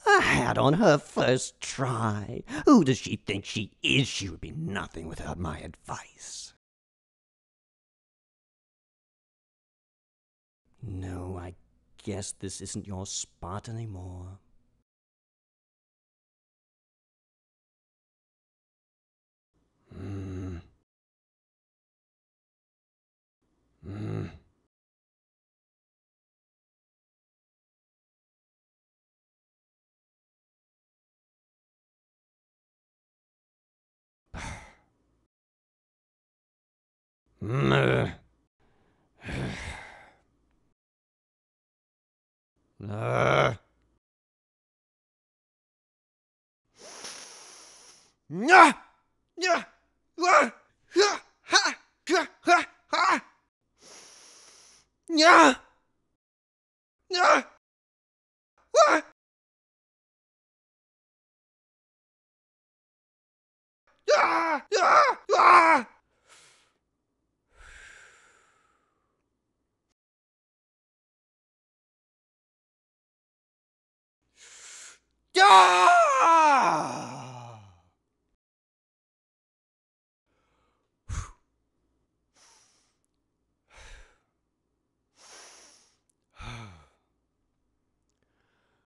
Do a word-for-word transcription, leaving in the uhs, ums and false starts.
A hat on her first try. Who does she think she is? She would be nothing without my advice. No, I guess this isn't your spot anymore. Hmm. Hmm. Hmm. Uh. Nya! Nya! Ah! Ha! Ha! Ha! Ha! Ha! Nya! Nya! Ah! Ah! Ah! Ah! Ah!